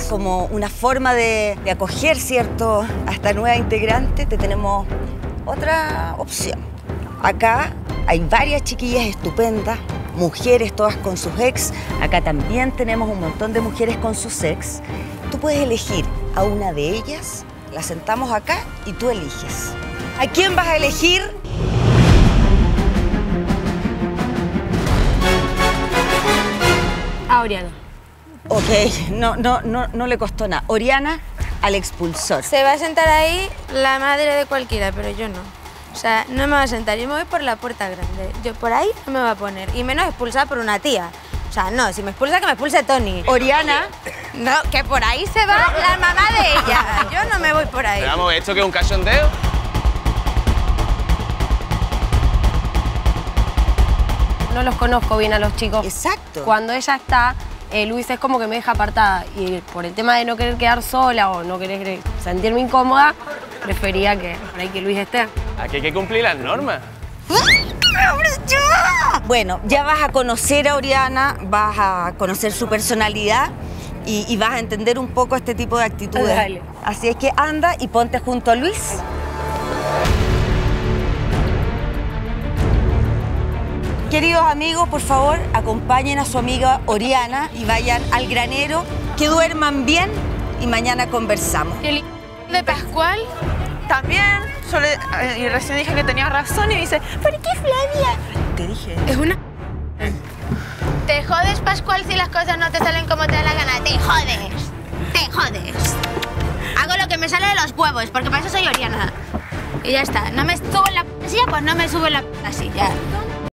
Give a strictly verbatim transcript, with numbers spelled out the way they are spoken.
como una forma de, de acoger, ¿cierto?, a esta nueva integrante, te tenemos otra opción. Acá hay varias chiquillas estupendas, mujeres todas con sus ex. Acá también tenemos un montón de mujeres con sus ex. Tú puedes elegir a una de ellas, la sentamos acá y tú eliges. ¿A quién vas a elegir? A Oriana. Ok, no, no, no, no le costó nada. Oriana al expulsor. Se va a sentar ahí la madre de cualquiera, pero yo no. O sea, no me va a sentar. Yo me voy por la puerta grande. Yo por ahí no me va a poner. Y menos expulsada por una tía. O sea, no, si me expulsa, que me expulse Tony. Oriana. No, que por ahí se va la mamá de ella. Yo no me voy por ahí. Pero vamos, ¿esto qué es un cachondeo? No los conozco bien a los chicos. Exacto. Cuando ella está, eh, Luis es como que me deja apartada. Y por el tema de no querer quedar sola o no querer sentirme incómoda, prefería que por ahí que Luis esté. Aquí hay que cumplir las normas. Bueno, ya vas a conocer a Oriana, vas a conocer su personalidad y, y vas a entender un poco este tipo de actitudes. Dale. Así es que anda y ponte junto a Luis. Queridos amigos, por favor, acompañen a su amiga Oriana y vayan al granero, que duerman bien y mañana conversamos. ¿Y el de Pascual? También, yo le, eh, y recién dije que tenía razón y me dice, ¿por qué Flavia? Te dije. Es una... Te jodes, Pascual, si las cosas no te salen como te da la gana. Te jodes. Te jodes. Hago lo que me sale de los huevos, porque para eso soy Oriana. Y ya está. No me subo en la silla, pues no me subo en la silla.